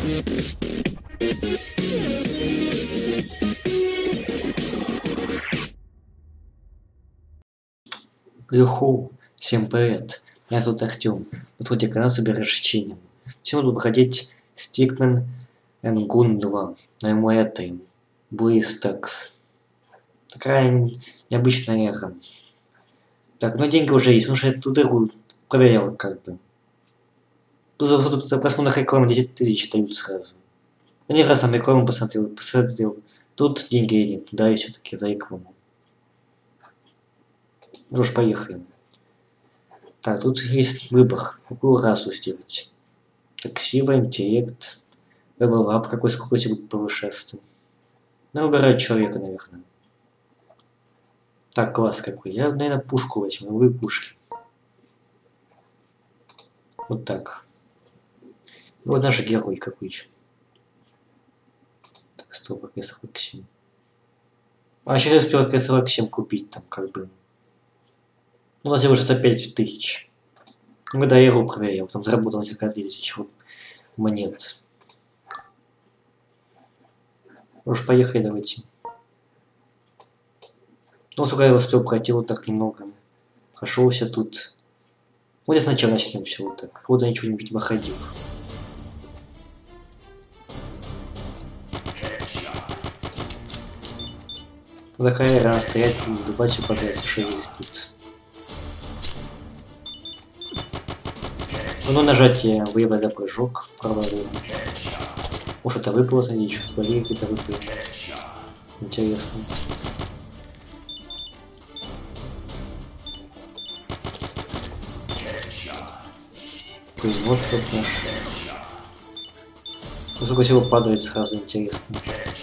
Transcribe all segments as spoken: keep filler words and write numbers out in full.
Юху, всем привет, меня зовут Артем, на твой канал с обращением. Сегодня буду проходить Stickman and Gun два на эм уай три, BlizzStacks. Такая необычная эра. Так, ну деньги уже есть, потому что я эту дыру проверял как бы. Тут, тут, тут просмотр рекламы десять тысяч дают сразу. Я не раз сам рекламу посмотрел, посмотрел. Тут деньги нет, да, и все-таки за рекламу. Ну уж поехали. Так, тут есть выбор, какую расу сделать. Так, сила, интеллект, левелап, какой скорости будет повышаться. Ну, выбираю человека, наверное. Так, класс какой. Я, наверное, пушку возьму, новые пушки. Вот так. Вот наш герой какой еще. Так, стоп, эс сорок семь. А еще я успел эс сорок семь купить там, как бы. У нас уже за пять тысяч. Когда я игру проверял, там заработал несколько тысяч монет. Уж поехали, давайте. Ну, сколько я успел пройти, вот так немного. Прошелся тут. Вот здесь сначала начнем все вот так. Вот я ничего не видимо ходил. Такая рана стоять, убивать все подряд, что есть тут. Ну, нажатие выбора для прыжок вправо. Уж это выпало, смотрите, еще смотри, где-то выпало. Интересно. То есть вот вот наш. Ну, сколько всего падает сразу, интересно.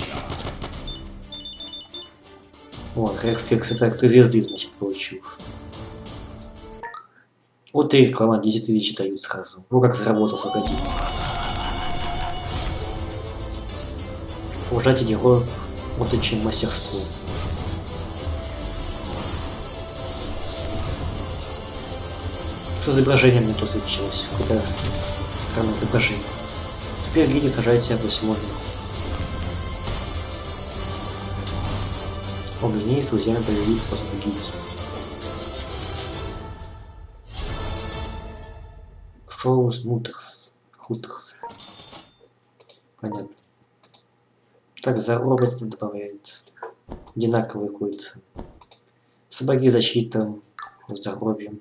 О, рефлекс, это три звезды, значит, получил. Вот и реклама, десять тысяч дают сразу. Ну как заработал сорок один. Повышайте героев, вот и чем мастерство. Что за изображение мне тут случилось? Какое-то странное изображение. Теперь в гиде отражайте по всему миру. Объединись с друзьями провели просто в гиде. Шоу с Мутерс. Хутерс. Понятно. Так, за робот добавляется. Одинаковые курицы. Собаки защита, здоровье.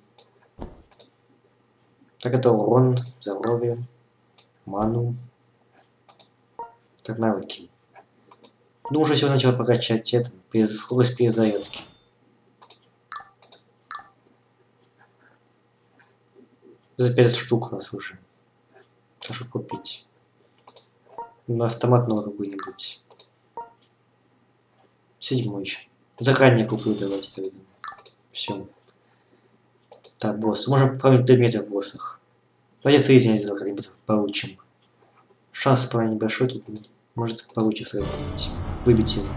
Так, это урон, здоровье, ману. Так, навыки. Ну, уже сегодня начал прокачать это, скорость перезарядки. За пять штук у нас уже. Что купить? На автоматного какой-нибудь. Седьмой еще. Заранее куплю, давайте тогда. Все. Так, босс. Можем править предметы в боссах. Давайте соединять как-нибудь получим. Шанс править небольшой, тут может получится сработать. Выбить его.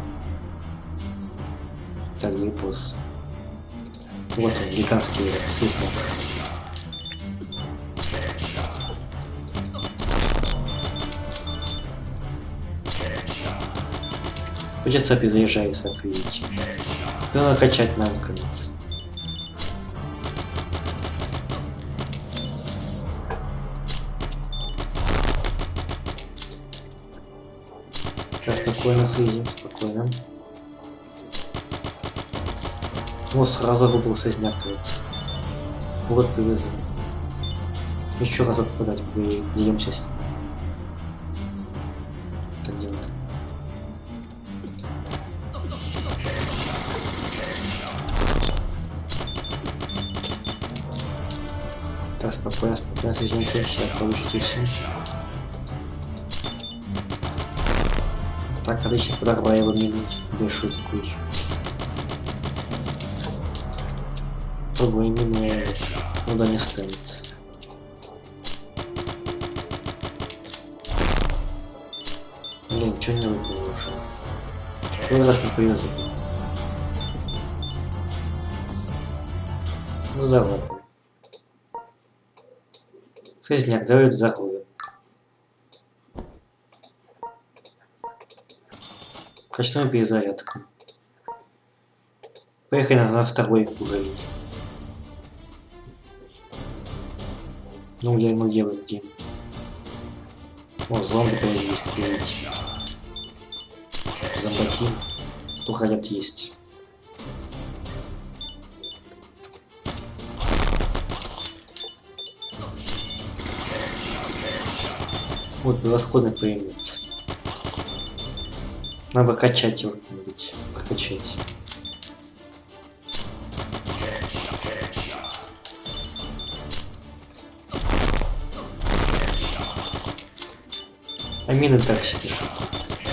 Так, где босс? Вот он, гигантский сысник. Придется перезаряжается, как видите. Надо качать нам конец. Сейчас спокойно соединим, спокойно. Вот сразу выбрал соединяться. Вот привезли. Еще разок подать, делимся с ним. Так делать. Так, спокойно, спокойно соедините, сейчас получите все. Так, отлично, подорвай его минуть. Большой такой. Другой минует. Куда не станет. Блин, ничего не выпало уже. Первый раз не повезло. Ну да ладно. Слизняк, давай это закроем. Ночную перезарядку. Поехали на, на второй уровень. Ну я, ну где вы, где? О, зомби появились, как видите. Зомбаки. Кто хотят есть. Вот превосходный пулемет. Надо качать его как-нибудь. Прокачать. А мины так себе что-то.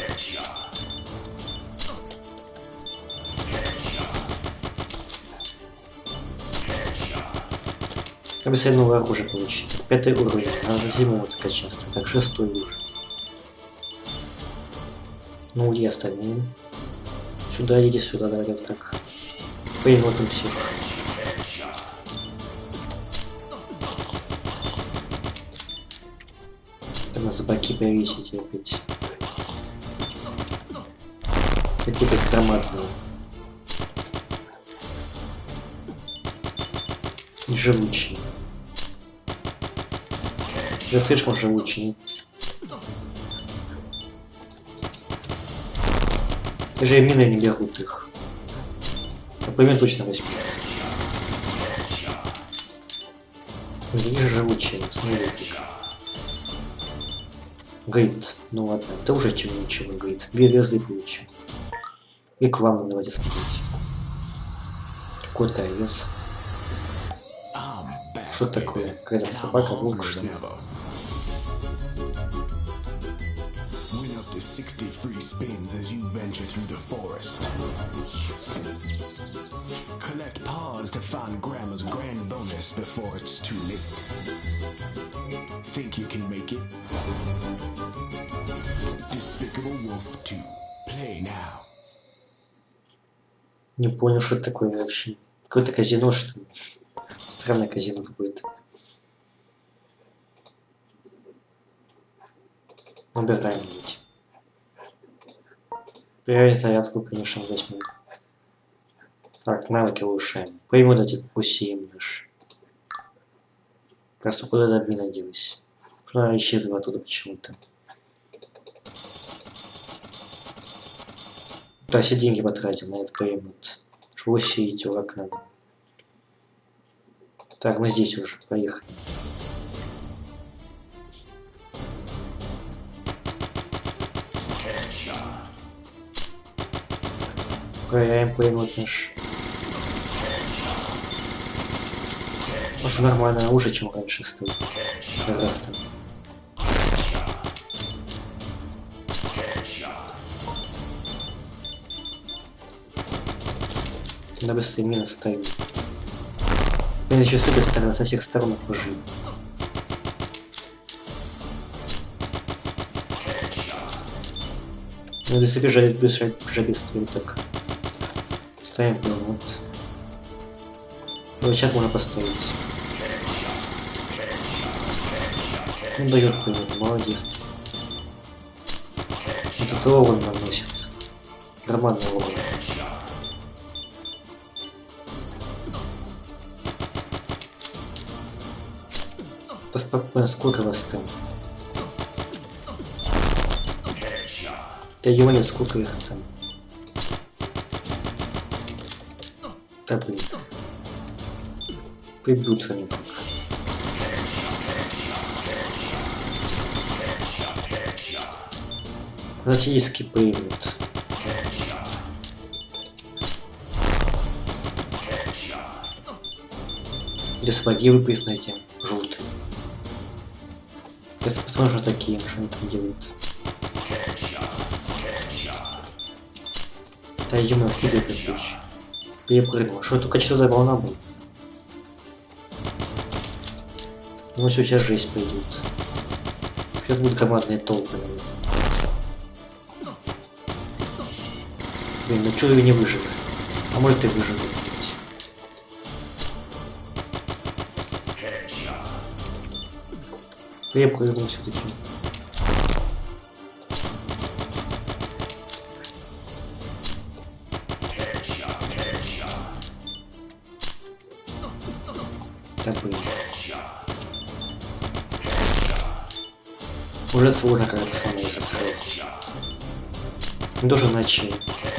Обязательно оружие получить. Пятый уровень. Надо седьмого качаться. Так, шестой уже. Ну где остальные? Сюда, иди сюда, давай вот так. Поемотим всех. Там на собаки повесить опять. Какие-то громадные. И живучие. Я слишком живучий. Даже мины не берут их. Например, точно возьмут. Где же живучие? Смотрите. Говорит, ну ладно, это уже чем ничего говорит. Две звезды получим. И к вам давайте смотреть. Какой-то овец. Что такое? Какая-то собака, волк, что ли? sixty free spins as you venture through the forest. Collect paws to find Grandma's grand bonus before it's too late. Think you can make it? Despicable Wolf two. Play now. Не понял, что это такое вообще. Какое-то казино, что ли? Странное казино какое-то. Убираем ведь. Проверить зарядку, конечно, возьмем. Так, навыки улучшаем. Преимущество усилим наш. Просто куда админа делась? Что она исчезла оттуда почему-то. Да, все деньги потратил на это преимущество. Что усилить его как надо. Так, мы здесь уже, поехали. Проверяем преимущество наш. Может, нормально, уже чем раньше стоит. Гораздо. Надо быстрее мины ставить. Мины еще с этой стороны, со всех сторон окружили. Надо быстрее бежать, бежать, бежать быстрее так. Ставим пулемет. Вот сейчас можно поставить. Он дает пулемет, молодец. Вот это урон наносит. Громадный урон. Да спокойно, сколько вас там? Да ё-моё, сколько их там? Да блин. Прибьются они так. Практически прыгнут. Где сапоги вы признаете? Желтые. Если посмотрим, что такие, что они там делают. Да ё-моё, хитрый какой. Перепрыгнул. Что только что за волна была? Ну все, сейчас жесть пойдет. Сейчас будут командные толпы, наверное. Блин, ну что ее не выживет? А может и выживет. Перепрыгнул все-таки. Копы. Уже сложно как-то становится сразу. Не должен начать.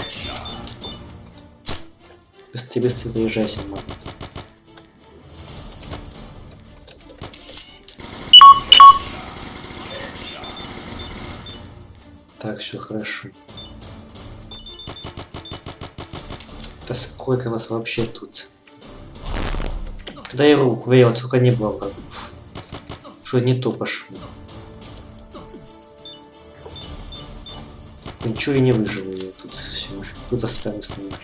Быстрее, быстрее заезжайся, мать. Так, все хорошо. Да сколько вас вообще тут? Когда я руку вел, сколько не было врагов. Что не то пошло. Ничего и не выживу я тут все. Тут осталось наверное.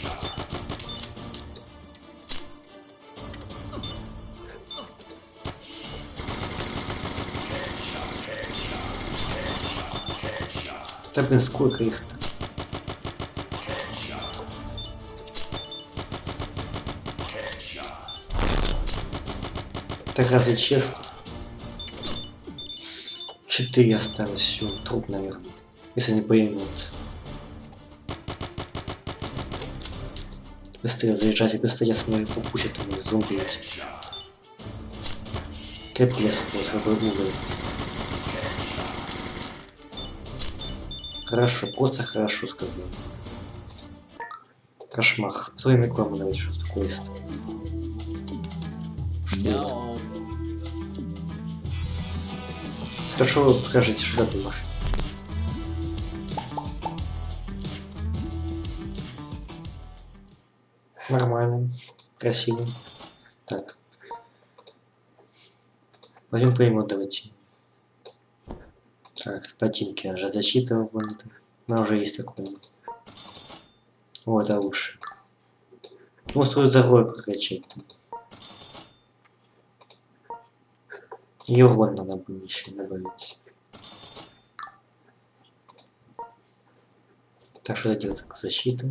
Да блин, сколько их-то? Так разве честно? Четыре осталось, все, труп, наверное. Если не поймут. Быстрее заезжайте, быстрее, я смотрю, куча там из зомби эти. Капец, просто какой ужас. Хорошо, просто хорошо сказал. Кошмар. Своим рекламу давайте, что спокойствие. Что это? Хорошо, вы покажите, что это было. Нормально, красиво. Так. Пойдем поймем, давайте. Так, ботинки я уже зачитывал. Но уже есть такое. О, это лучше. Ну, стоит за рой прокачать. И урон надо было еще добавить. Так, что это делать? Защита.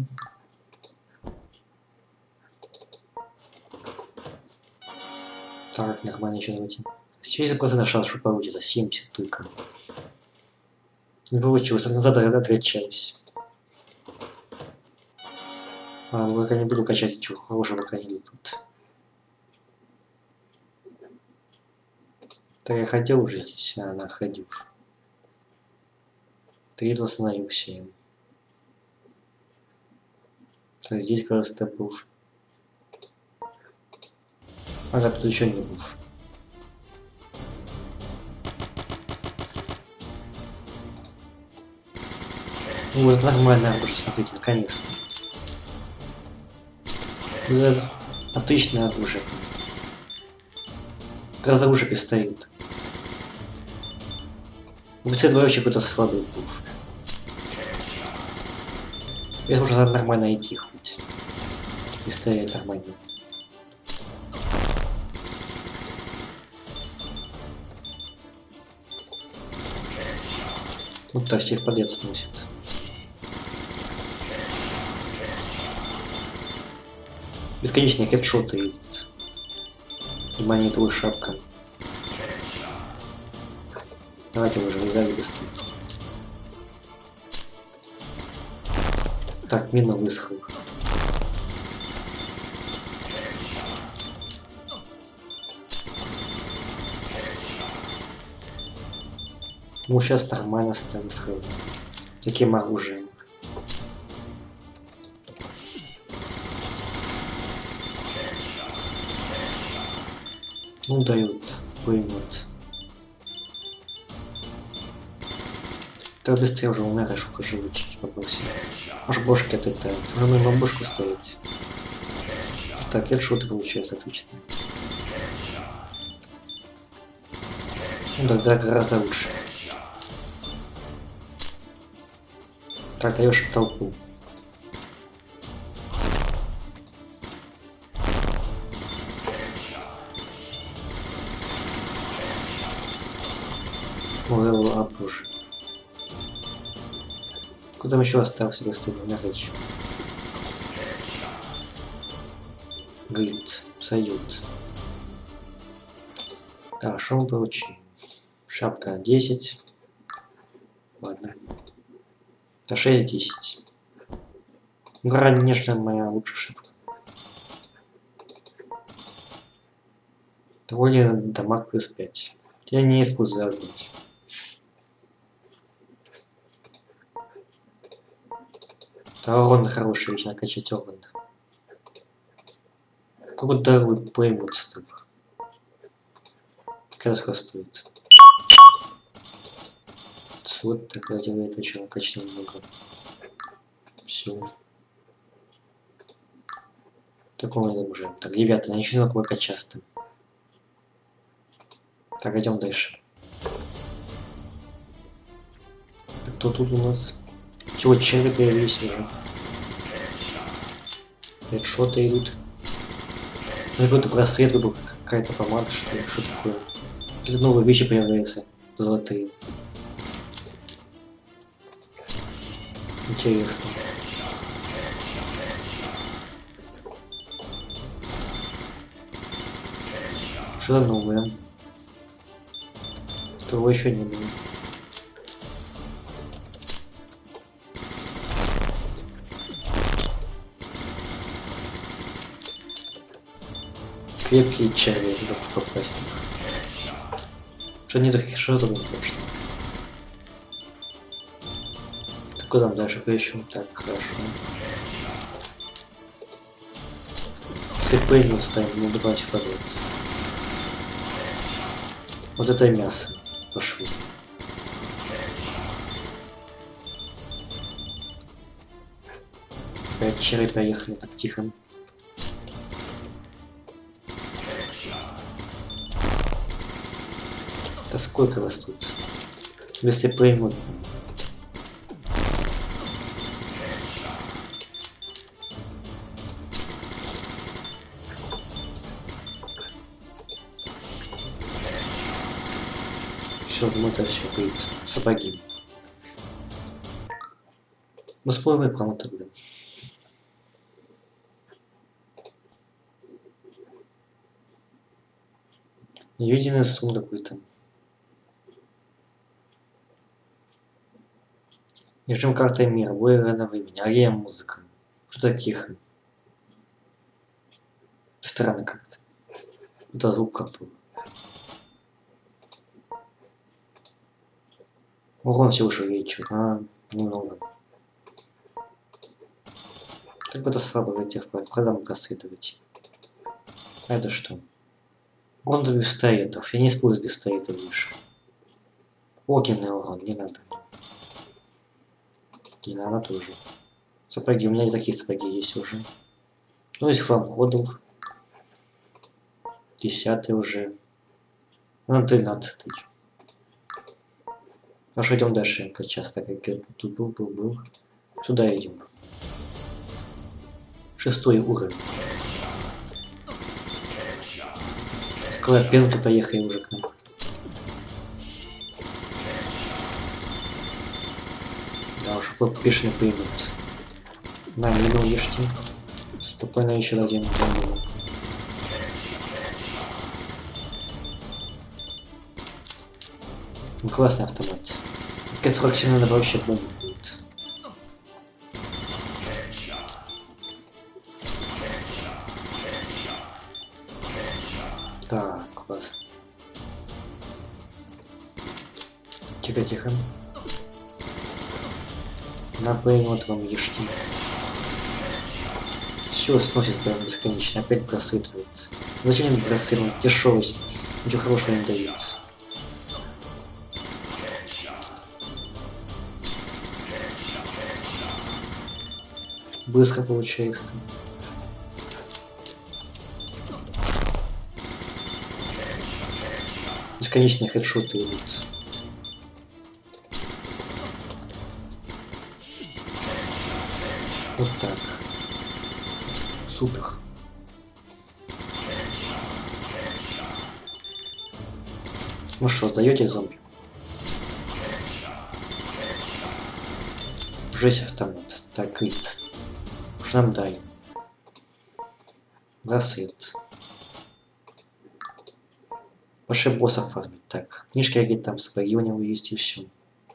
Так, нормально, еще давайте. семьдесят процентов шанс, что получится. семьдесят только. Не получилось, назад откачались. А, пока не буду качать ничего хорошего, пока не тут. Так я хотел уже здесь, а она ходил. Ты восстановился им. Так, здесь просто был. Ага, тут еще не был. Ну, вот нормально уже, смотрите, наконец-то. Да, отличное оружие. Гораздо лучше пистолет. Пистолет вообще какой-то слабый был. Это уже надо нормально идти хоть. Пистолет нормально. Вот так всех подряд сносит. Бесконечные хедшоты идут. И монетовая шапка. Давайте уже вылезали быстрее. Так, мина высохла. Ну, сейчас нормально станет сразу. Таким оружием. Ну, дают, поймут. Так быстрее уже умирай, шутка живучий, попроси. Может, бошки отлетают. Уже мы бабушку ставить. Так, это шутка получается, отлично. Ну, тогда гораздо лучше. Так, даешь толпу. Левел ап уже. Куда еще остался быстрее? На речь. Говорит, сойдет. Так, что мы получим? Шапка десять. Ладно. Это шесть десять. Ну, конечно, моя лучшая шапка. Вроде дамаг плюс пять. Я не использую огонь. Да, урон хороший, лично накачать урон. Какую дорогу преимущество. Как раз стоит. Вот так делает еще качнем немного. Все. Такого не уже. Так, ребята, я начну только часто. Так, идем дальше. Так, кто тут у нас? Чего, черви появились уже? Хедшоты идут. Ну, какой-то просвет выбыл, какая-то помада, что ли? Что такое? Какие-то новые вещи появляются. Золотые. Интересно. Что-то новое. Того еще не было. Крепкие черви, чтобы попасть. Что не таких шотов не точно. Так куда там дальше поищем? Так, хорошо. Слепые не ставим, не буду начать податься. Вот это мясо. Пошли. Опять черви поехали так тихо. Да сколько вас тут? Если поймут. Все, мы это все будет. Сапоги. Мы спорим рекламу тогда. Невидимый сум какой-то. Режим карты мира, бой рано времени, ария музыка. Что таких? Странно как-то. Да, звук как-то. Урон всего лишь вечер, а немного. Так это слабо в этих продам просветывать. А это что? Урон за пистолетов. Я не использую пистолеты больше. Огненный урон, не надо. Не надо тоже. Сапоги, у меня не такие сапоги есть уже. Ну, из хлам ходов. Десятый уже. Ну, тринадцатый. Хорошо, идем дальше. Как часто, как я тут был, был, был. Сюда идем. Шестой уровень. Скалопенки поехали уже к нам. Да уж, пешно появится. На мину ешьте. Спокойно еще один. Классный автомат. К сорок семь надо вообще бомбу будет. Так, классно. Тихо, тихо. На Б, вот вам ешьте. Все сносит прям бесконечно. Опять просытывается. Зачем мне просытывать? Дешевость. Ничего хорошего не дает. Быстро получается. Бесконечные хедшоты идут. Вот так. Супер. Ну что, сдаете зомби? Жесть автомат. Так, крит. Уж нам дай. Рассвет. Пошли боссов фармить. Так, книжки какие-то там, сапоги у него есть и все.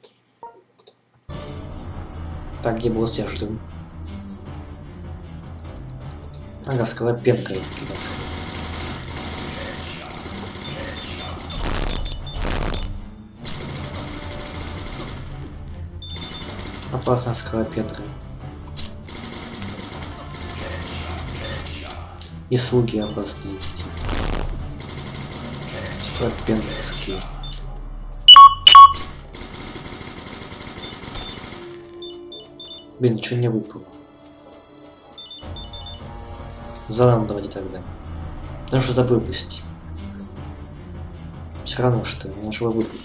Так, где босс, я жду. Ага, скалопенка это кидаться. Опасная скалопендра. И слуги опасные эти. Скалопендрские. Блин, ничего не выпало. Заново давайте тогда. Нужно что-то выпустить. Все равно что, мне нужно выпустить.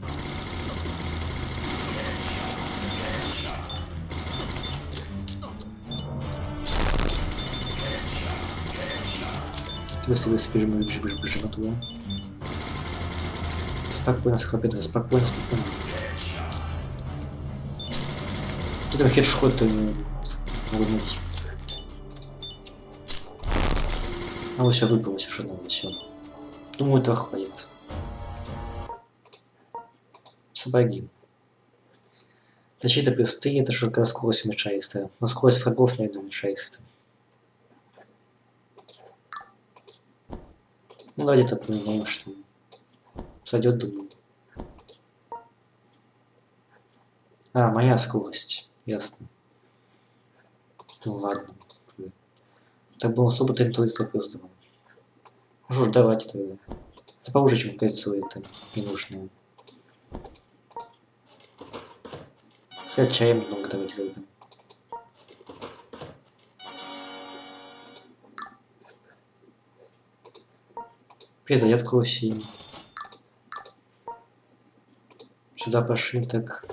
Быстро, быстро, бежим, бежим, бежим, бежим оттуда. Спокойно, скалопендра, спокойно, спокойно. Какие там хедшоты могут найти. А вот все выпало, все, что надо, все. Думаю, этого хватит. Сапоги. Защита плюс три, это же когда скорость уменьшается. Но скорость врагов, я думаю, уменьшается. Ну давайте это поменяем, что сойдет, думаю. А, моя скорость. Ясно. Ну ладно. Так было особо три туриста плюс два. Ну что ж, давайте тогда. Это поуже, чем кольцо это ненужное. Качаем много, давайте тогда. Перезарядку усилим. Сюда пошли, так.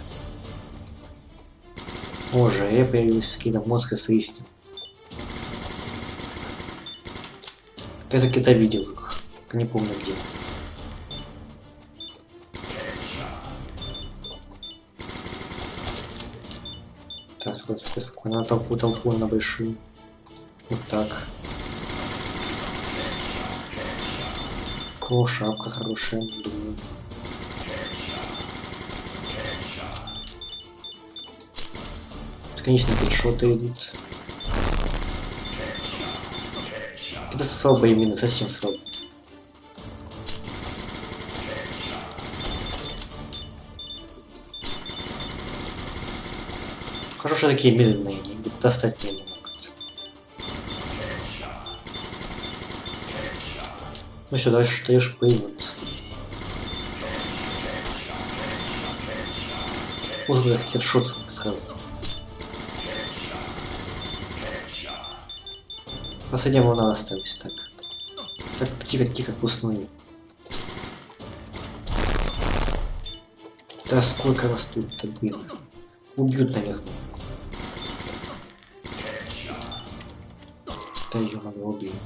Уже я появился, какие-то мозга с истиной. Я где-то видел их, не помню где. Так, спокойно, спокойно, на толпу, толпу, на большую. Вот так. О, шапка хорошая, думаю. Конечно, хедшоты идут. Это слабо именно, совсем слабо. Хорошо, что такие медленные, они достать меня не могут. Ну что, дальше что ешь поймут. Может быть, хедшот сразу. Последняя волна осталась, так. Так, тихо-тихо, куснули. Да сколько вас тут-то было? Убьют, наверное. Да ё-моё, убили.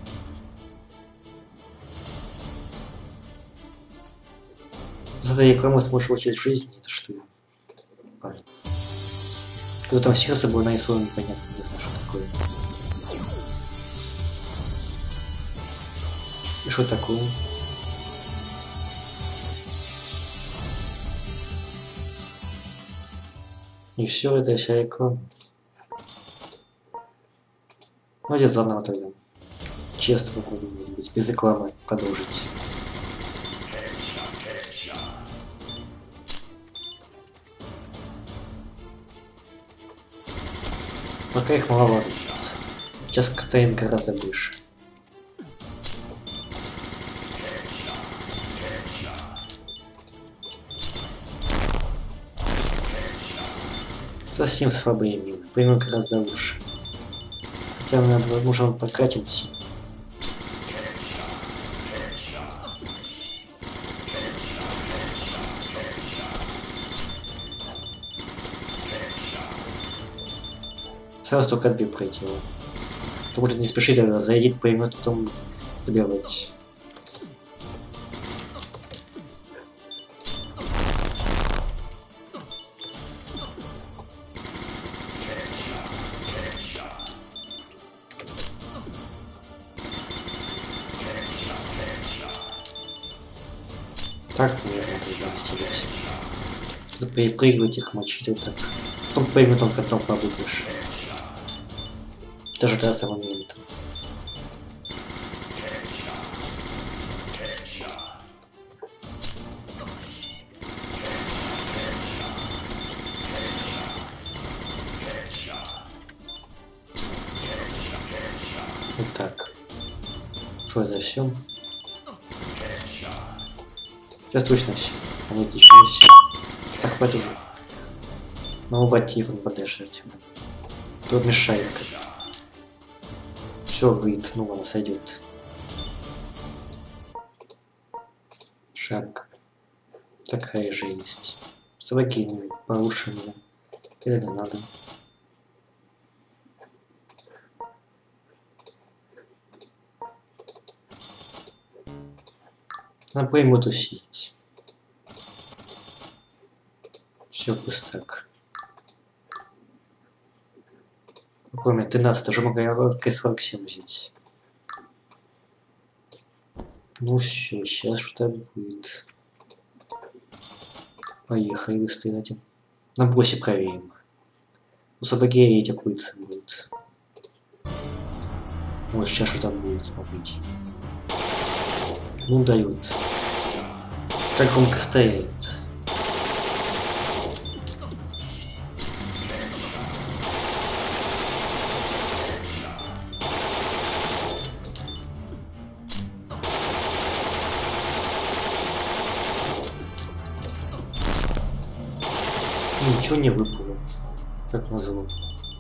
Зато рекламу сможешь получить в жизни, это что? Парень. Кто там сердце было нарисовано, непонятно, не знаю, что такое. И что такое? И все, это вся реклама. Ну, где заново тогда. Честно попробуем, может быть, без рекламы продолжить. Пока их маловато будет. Сейчас ценит гораздо больше. Совсем слабые мины, поймем гораздо лучше. Хотя надо, возможно, прокатить. Сразу только две пройти. То может не спешить, тогда зайдет, поймет, потом добивать. Так, наверное, тогда сделать. Перепрыгивать их, мочить вот так. Потом поймет, он как толпа будешь. Даже до этого момента. Что это все? Сейчас точно все. А нет, еще не все. Так, хватит уже. Ну, убрать телефон подальше отсюда. Тут мешает. Все, говорит, ну ладно, сойдет. Шаг. Такая же есть. Собаки порушены. Это не надо. Надо пойму тусить. Все пустак. Кроме тринадцать, уже могу К сорок семь взять. Ну все, сейчас что-то будет. Поехали быстрее на один. На боссе проверим. У собаки эти курицы будут. Вот сейчас что там будет, смотрите. Ну дают. Как громко стоит. Ничего не выпало, как назло.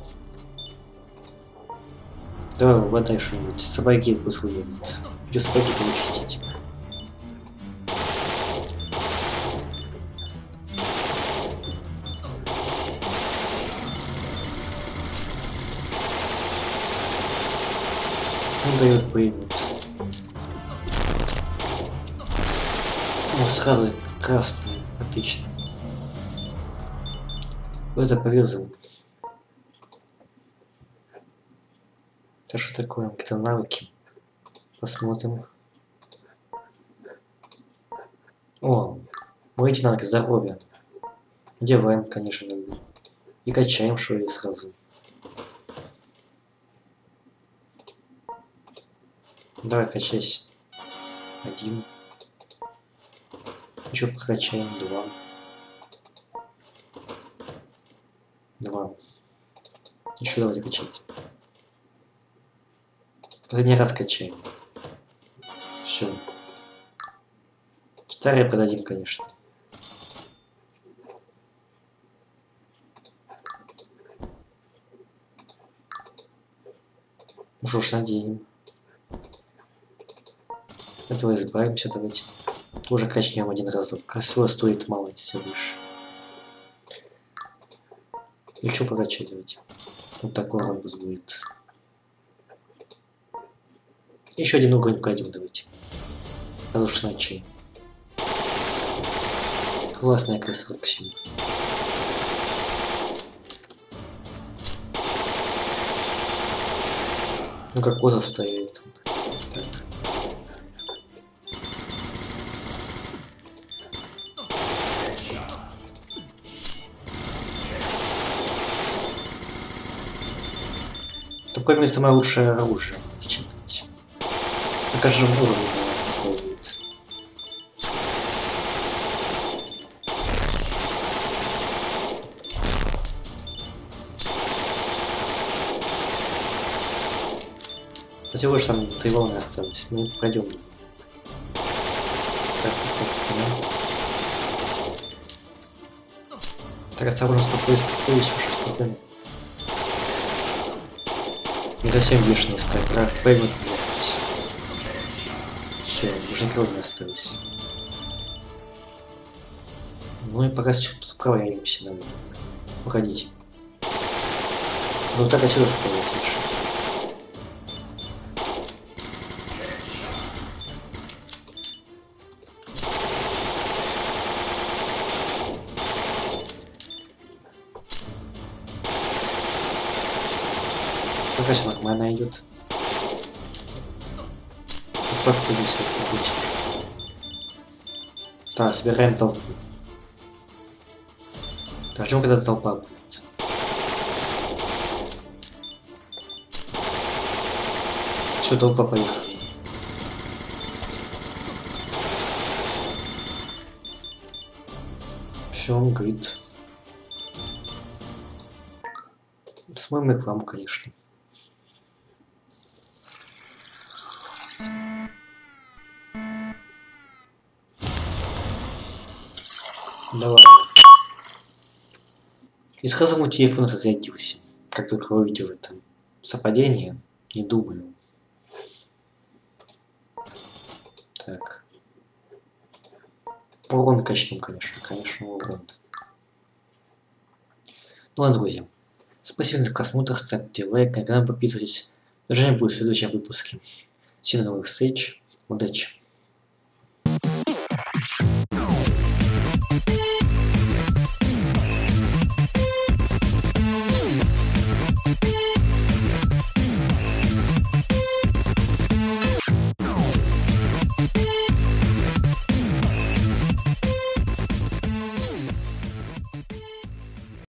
Давай, угадай что-нибудь. Собаки пусть выедут. Хочу собаки получить эти. Он дает появиться. Ну, сразу красный. Отлично. Это повезло. Это что такое? Какие-то навыки. Посмотрим. О, мы эти навыки здоровья. Делаем, конечно, иногда. И качаем, что ли, сразу. Давай качайся. Один. Еще прокачаем. Два. Два. Еще давайте качать. Последний раз качаем. Все. Старые продадим, конечно. Ну что ж, наденем. Этого избавимся, давайте. Тоже качнем один разок. Красиво стоит мало, все выше. Еще прокачать давайте. Вот такой ромбус будет. Еще один уровень пройдем, давайте. Хороший ночей. Классная К сорок семь. Ну как коза стоит. Так. Такое мне самое лучшее оружие считывать. На каждом уровне такое будет. Всего лишь там три волны осталось. Мы пройдем. Так, так, осторожно, спокойно, спокойно, уже спокойно. Не совсем бешеный стак, а поймут ехать. Все, уже никого не осталось. Ну и пока тут управляемся, наверное. Уходите. Ну вот так отсюда стоять лучше. Пока все нормально идет. Так, собираем толпу. Так, ждем, когда толпа будет. Все, толпа поехала. Все, он говорит. Смотрим рекламу, конечно. Да ладно. И сразу мой телефон разрядился. Как только увидел это совпадение, не думаю. Так. Урон качнем, конечно. Конечно, урон. Ну ладно, друзья. Спасибо за просмотр, ставьте лайк, на канал подписывайтесь. Даже не будет в следующем выпуске. Всем до новых встреч. Удачи.